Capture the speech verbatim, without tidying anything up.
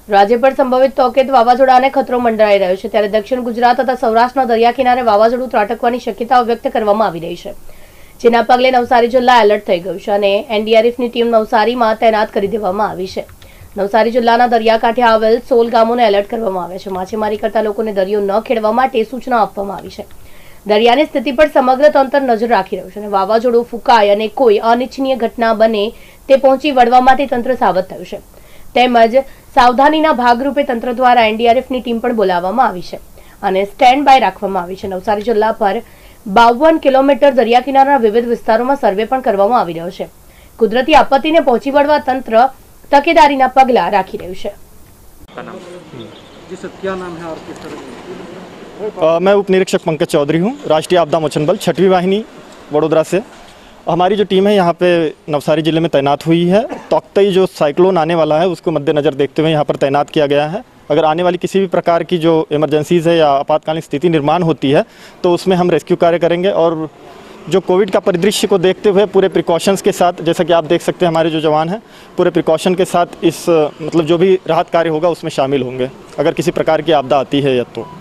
રાજ્ય પર સંભવિત તોકેત વાવાઝોડાને ખતરો મંડરાઈ રહ્યો છે, ત્યારે દક્ષિણ ગુજરાત તથા સૌરાષ્ટ્રના દરિયા કિનારે વાવાઝોડું ત્રાટકવાની શક્યતાઓ વ્યક્ત કરવામાં આવી રહી છે, જેના પગલે નવસારી જિલ્લા એલર્ટ થઈ ગયું છે અને એન ડી આર એફ ની ટીમ નવસારીમાં તૈનાત કરી દેવામાં આવી છે। નવસારી જિલ્લાના દરિયાકાંઠે આવેલ સોળ ગામોને એલર્ટ કરવામાં આવ્યા છે। માછીમારી કરતા લોકોને દરિયો ન ખેડવા માટે સૂચના આપવામાં આવી છે। દરિયાની સ્થિતિ પર સમગ્ર તંત્ર નજર રાખી રહ્યું છે અને વાવાઝોડું ફૂંકાય અને કોઈ અનિચ્છનીય ઘટના બને તે પહોંચી વળવા માટે તંત્ર સાવધ થયું છે, તેમજ સાવધાનીના ભાગરૂપે તંત્ર દ્વારા એન ડી આર એફ ની ટીમ પણ બોલાવવામાં આવી છે અને સ્ટેન્ડ બાય રાખવામાં આવી છે। નવસારી જિલ્લા પર બાવન કિલોમીટર દરિયા કિનારાના વિવિધ વિસ્તારોમાં સર્વે પણ કરવામાં આવી રહ્યો છે। કુદરતી આપત્તિને પહોંચી વળવા તંત્ર તકેદારીના પગલાં રાખી રહ્યું છે। मैं उप निरीक्षक पंकज चौधरी हूँ, राष्ट्रीय आपदा मोचन बल छठवीं वाहिनी वडोदरा से। हमारी जो टीम है यहाँ पे नवसारी ज़िले में तैनात हुई है। तोक्तई जो साइक्लोन आने वाला है उसको मद्देनज़र देखते हुए यहाँ पर तैनात किया गया है। अगर आने वाली किसी भी प्रकार की जो इमरजेंसीज़ है या आपातकालीन स्थिति निर्माण होती है तो उसमें हम रेस्क्यू कार्य करेंगे और जो कोविड का परिदृश्य को देखते हुए पूरे प्रिकॉशंस के साथ, जैसा कि आप देख सकते हैं हमारे जो जवान हैं पूरे प्रिकॉशन के साथ इस मतलब जो भी राहत कार्य होगा उसमें शामिल होंगे अगर किसी प्रकार की आपदा आती है या तो।